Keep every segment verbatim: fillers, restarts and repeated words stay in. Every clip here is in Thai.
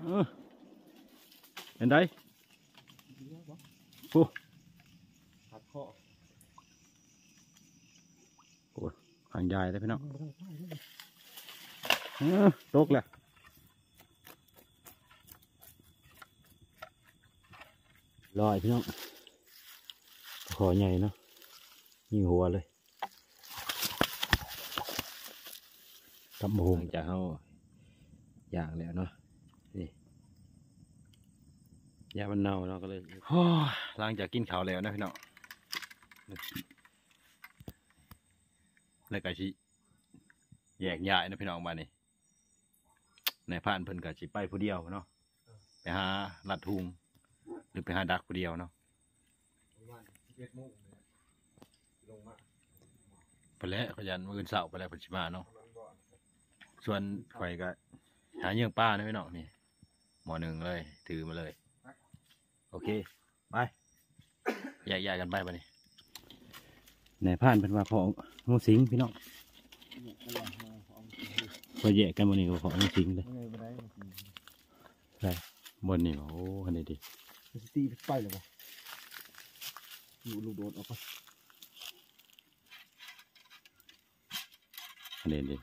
เห็นได้โอ้หักคอโอ้ห่างใหญ่เลยพี่น้องตกเลยลอยพี่น้องขอใหญ่เนาะยิงหัวเลยกับหมูจะเอาอย่างแล้วเนาะนี่ยามันเน่าเนาะก็เลยหลังจากกินข้าวแล้วนะพี่น้องแล้วก็ชิแยกย้ายนะพี่น้องมานี่ในผ่านเพิ่นก็ชิไปผู้เดียวเนาะไปหาลัดทุงหรือไปหาดักผู้เดียวเนาะไปแล้วขยันมือเสาไปแล้วปัจจุบันเนาะส่วนข่อยก็หาเยื่อป้านะพี่น้องนี่หมอหนึ่งเลยถือมาเลยโอเคไปแยกย้ายกันไปไปนี่ในผ่านเป็นว่าของงูสิงพี่น้องพอแยกกันบนนี้ก็ของงูสิงเลยใช่บนนี้โอ้คันนี้ดิตีไปเลยป่ะอยู่ลูกโดนออกไปคันนี้ดิ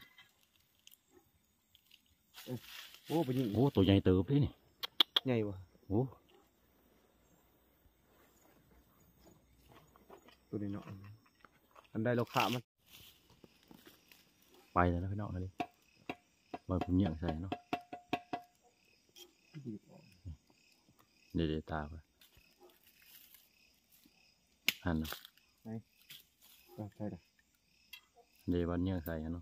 โอ้ไปยิงโอ้ตัวใหญ่เติบเลยนี่ใหญ่วะโอ้ตัวนี้เนาะอันใดเราขามันไปแล้วนะพี่น้องเลยบอยผมเหยียงใส่เนาะเดี๋ยวตาไปหันนะไหนใช่ไหมเดี๋ยววันเหยียงใส่เนาะ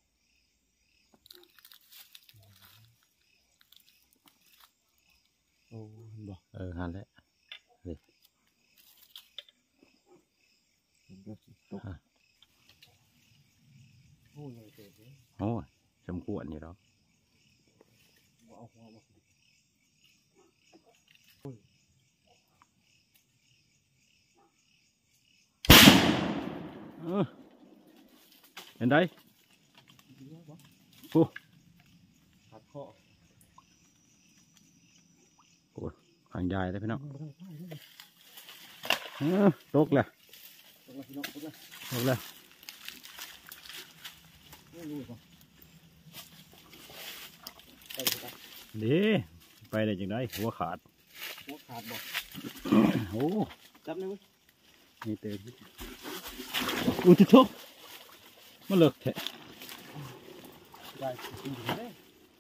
โอ้บอกเออหันแล้วเดี๋ยวโอ้ยสมควรนี่หรอเห็นได้โอ้หักคอโอ้ห่างใหญ่เลยพี่น้องตกเลยตกเลยดีไปได้จังได้หัวขาดหัวขาดบอกโอ้จับเลยมั้ยนี่เตะอุ้ยทุกมันเลิกแท้ได้จริงๆเลย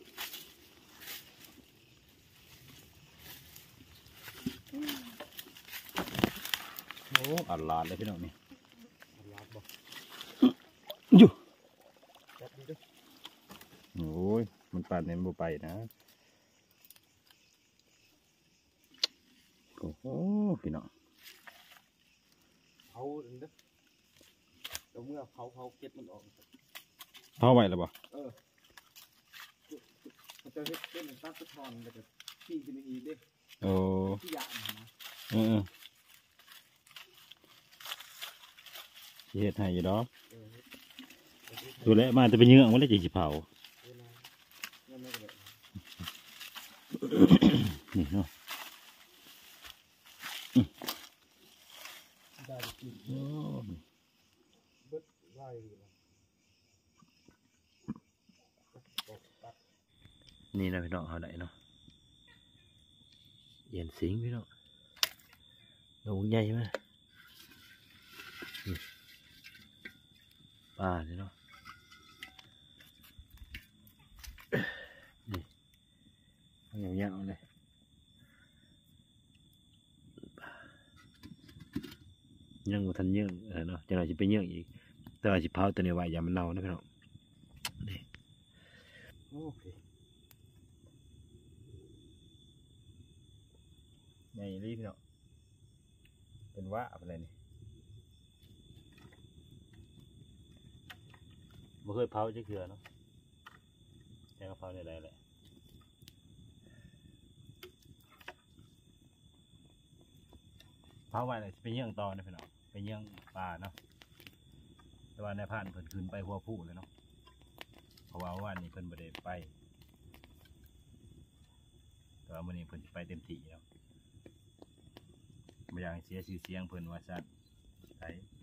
โอ้อัดลาดเลยพี่น้องนี่อัดลาดบอกอยู่จับดีด้วยโอ้ยมันปั่นเนี่ยมันไปนะโอ้โหพี่น้องเผาเด้อเดี๋ยวเมื่อเผาเผาเก็บมันออกเผาไว้แล้วบ่เออมันจะเฮ็ดเป็นตัดสะท้อนแล้วก็ขี้ขึ้นอีกเด้โอ้ขี้ยานะเออเฮ็ดให้อยู่ดอกดูแลมาจะไปเยื่อมันได้จีเผานี่เนาะนี่นะพี่น้องเอาไหนเนาะเย็นสิงพี่น้องดงใหญ่ไหมปลาเนี่ยเนาะนี่เอาอย่างๆเลยยังทันยังเออเนาะจะหน่อยจะไปยังอีกแต่ว่าจะเผาตัวนี้ไว้อย่ามันเน่านะพี่น้องนี่โอเคใหญ่รีบเนาะเป็นว่าอะไรนี่ไม่เคยเผาจะเกลือเนาะแค่เผาในไรแหละเผาไว้เลยเป็นเยื่องตอนะพี่น้องเป็นเยื่องปลาเนาะแต่ว่าในผ่านเพิ่นขึ้นไปหัวผู้เลยเนาะเพราะว่าวันนี้เพิ่นบ่ได้ไปแต่ว่ามื้อนี้เพิ่นสิไปเต็มที่แล้วบ่อยากให้เสียชื่อเสียงเพิ่นว่าซั่นไป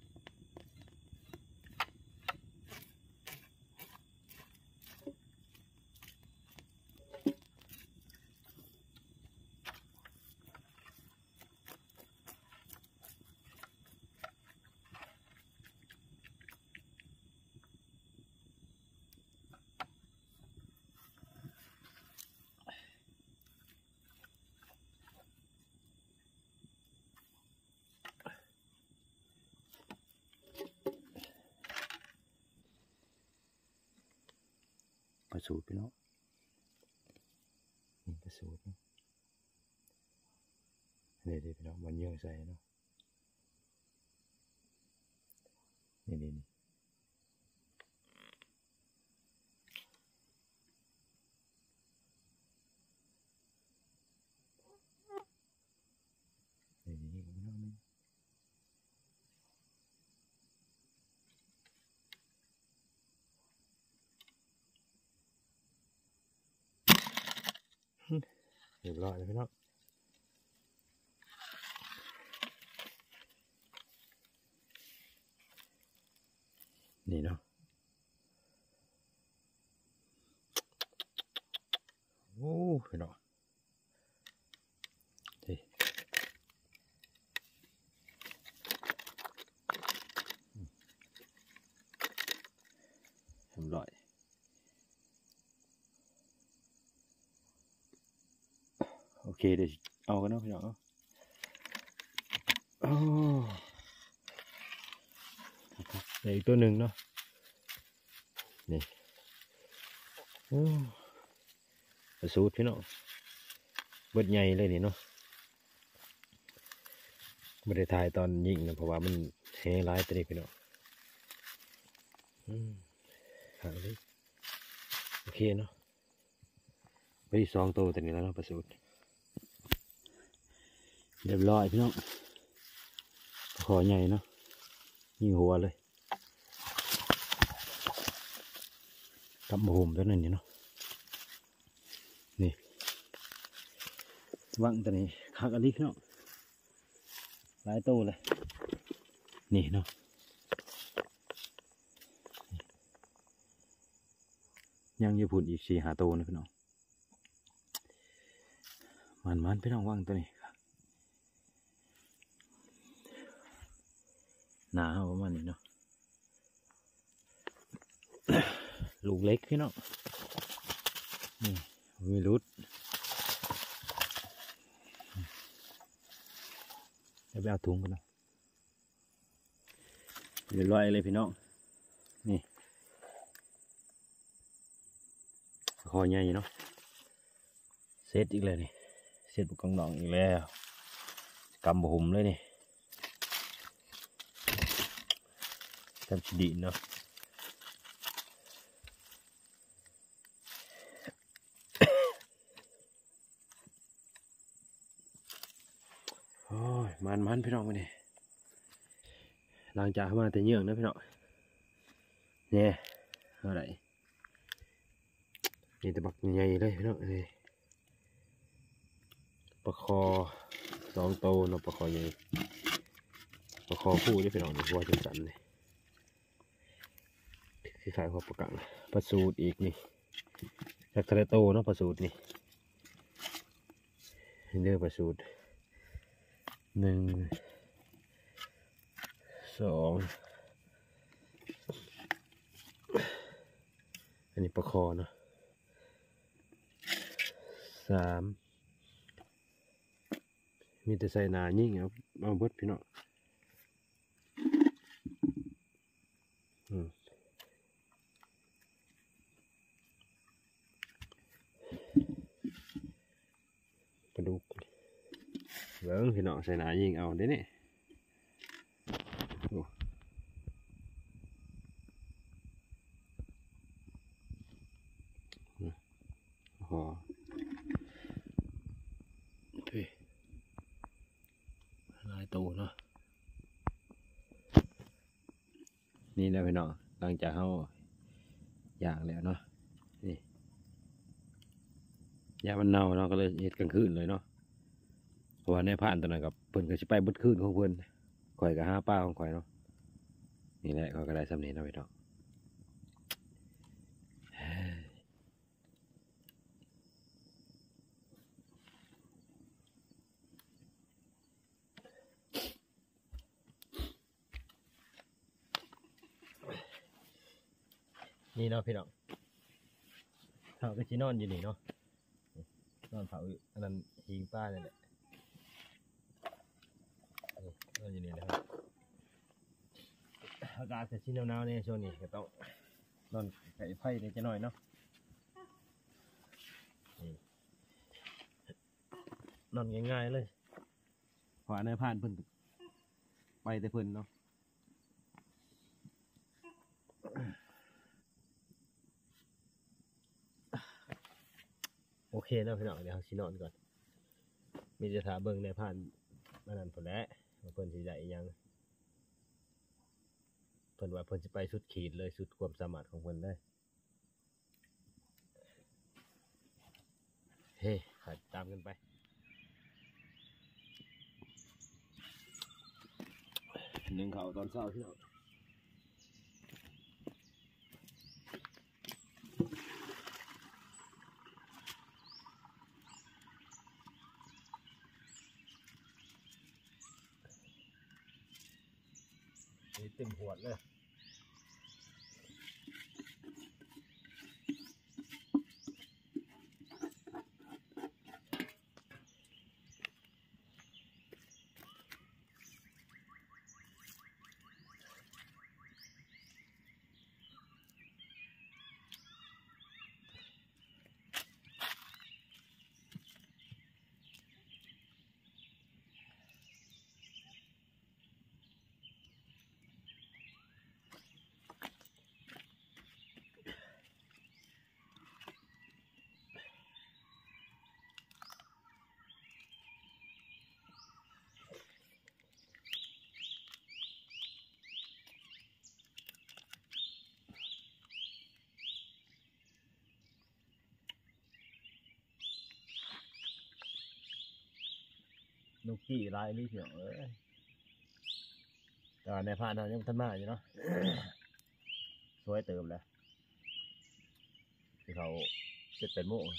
ประสูติพี่น้องนี่ประสูติเนาะนี่เดี๋ยวพี่น้องมันเยื่อใส่เนาะนี่นี่นี่นี่นี่พี่น้องนี่เรียบร้อยเลยพี่น้องนี่เนาะโอ้พี่น้องนี่เรียบร้อยโอเคเดี๋ยวเอากันเนาะพี่น้องเนาะโอ้เดี๋ยวอีกตัวหนึ่งเนาะนี่โอ้ประสูติพี่น้องเบิดใหญ่เลยนี่เนาะไม่ได้ถ่ายตอนยิงนะเพราะว่ามันแห้งร้ายตัวนี้พี่น้องอืมหางเลยโอเคเนาะไปที่สองตัวตัวนี้แล้วเนาะประสูติเรียบร้อยพี่น้องขอใหญ่เนาะยิงหัวเลยกับโหมตัวนั้นนี่เนาะนี่วางตัวนี้คักอะไรพี่น้องหลายตัวเลยนี่เนาะยังอยู่พุ่นอีกสี่หาตัวนะพี่น้องมันมันพี่น้องวางตัวนี้หนาประมาณนี้เนาะลูกเล็กพี่น้องนี่มีรุดจะไปเอาถุงกันเนาะเรียบร้อยเลยพี่น้องนี่คอใหญ่เนาะเซตอีกเลยนี่เซตบุกกองดองอีกแล้วกำบุ่มเลยนี่ทำชิดีเนาะโอ้ยมันมันพี่น้องมาเนี่ยหลังจากมาแต่เยื่องนะพี่น้องเนี่ยอะไรนี่ตะบักใหญ่เลยพี่น้องนี่ปลาคอสองโตเนาะปลาคอใหญ่ปลาคอคู่นี่พี่น้องนี่หัวจังสันเลยคล้ายๆหัวปลากังปลาสูตรอีกนี่จากทะเลโตเนาะปลาสูตรนี่เนื้อปลาสูตรหนึ่งสองอันนี้ปลาคอเนาะสามมีแต่ใส่หนายิ่งเอาเอาเบิดพี่น้องอืมปลาดุกเบิ้งพี่น้องใส่หนายิ่งเอาเด้เนี่ยโอ้พี่หลายตัวเนาะนี่นะพี่น้องหลังจากเขาอย่างแล้วเนาะนี่ยามันเน่าเนาะก็เลยเฮ็ดกลางคืนเลยเนาะเพราะว่าในผ่านตอนนั้นกับเพิ่นก็สิไปเบิดคืนของเพิ่นข่อยก็หาป้าของข่อยเนาะนี่แหละเขาก็ได้สำเนียงเอาไว้เนาะนี่เนาะพี่น้องเขาก็สินอนอยู่นี่เนาะนอนเผาอันนั้นหิงป้าเนี่ยแหละนอนอยู่นี่นะครับอากาศจะชิ้นหนาวๆเนี่ยช่วงนี้ก็ต้องนอนไก่ไผ่เนี่ยจะหน่อยเนาะนอนง่ายๆเลยขวาในผ่านเพิ่นไปแต่เพิ่นเนาะโอเคนะพี่น้องเดี๋ยวเราสินอนก่อนมีจะถาเบิ่งในผ่านมานั่นเพิ่นแหละว่าเพิ่นสิได้อีหยังเพิ่นว่าเพิ่นสิไปสุดขีดเลยสุดความสามารถของเพิ่นเลยเฮ้ขัดตามกันไปหนึ่งเขาตอนเช้าพี่น้องนี่เต็มหัวเลยนกกี้ลายนี่เถียวเอ้ยแต่ในผ่านเรายังทันมาอยู่เนาะ สวยเติมแล้วที่เขาเจ็ดเป็นโมง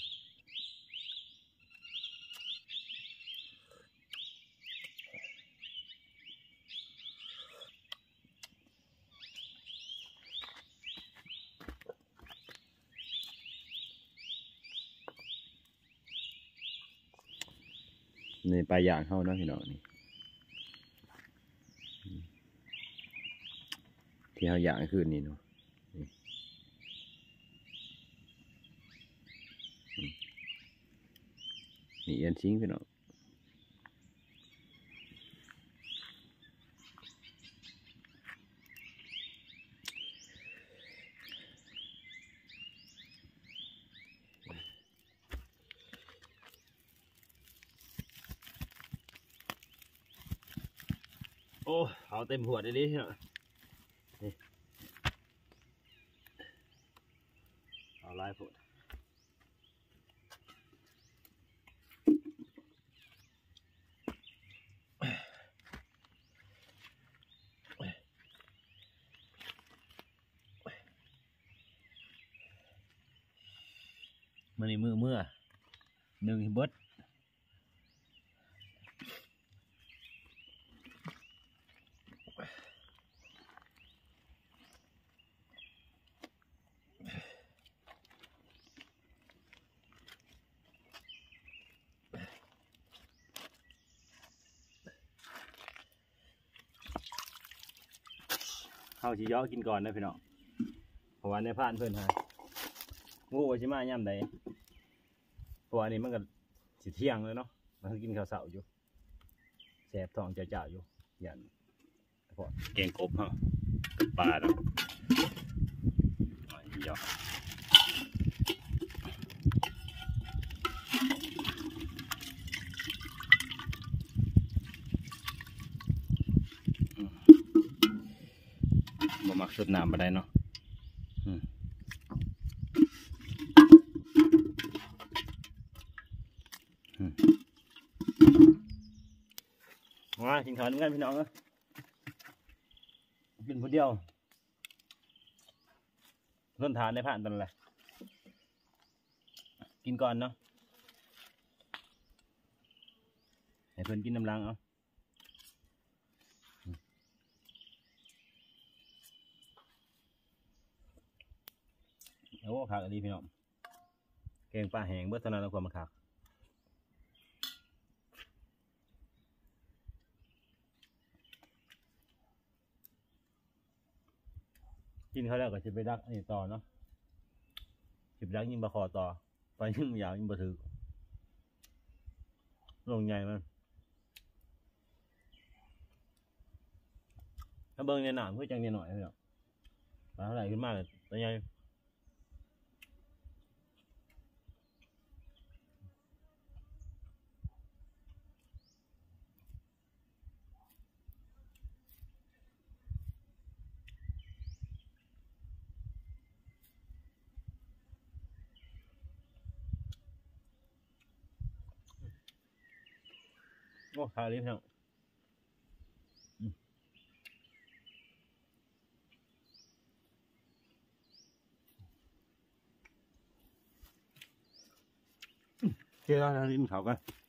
นี่ปลาย่างเข้านะพี่น้องนี่ที่เขาย่างคืนนี้เนาะนี่เอียนซิงพี่น้องโอ้เอาเต็มหัวได้ดิเนาะเอาลายผดมันนี่มือเมื่อหนึ่งเบิดเข้าชีย้อกินก่อนนะพี่น้องเพราะว่าในผ่านเพื่อนฮะงูว่าชิมาย่ำใดเพราะว่านี้มันก็สิเที่ยงเลยเนาะมันกินข้าวเสาอยู่แสบท้องเจ้าๆอยู่ยันเพราะแกงกบฮะปลาเนาะย้อบ่มักสดน้ำไปได้เนาะมากินข้าวด้วยกันพี่น้องเนาะกินคนเดียวต้นทานได้ผ่านตอนไหนกินก่อนเนาะให้เพิ่นกินน้ำลังเอาโอ้ขากอันนี้พี่น้องแกงปลาแห้งเบิดเท่านั้นแล้วกว่ามาขากกินเขาแล้วก็จะไปดักนี่ต่อเนาะจะไปดักยิงปลาคอต่อไปยิงยาวยิงปลาถือลงใหญ่มันถ้าเบิ้งในหนามเพื่อจังเนี่ยหน่อยเนาะปลาเท่าไหร่ขึ้นมาเลยตัวใหญ่โอ้ขายลิ้นพี่น้องเจ้าลิ้นเขากัน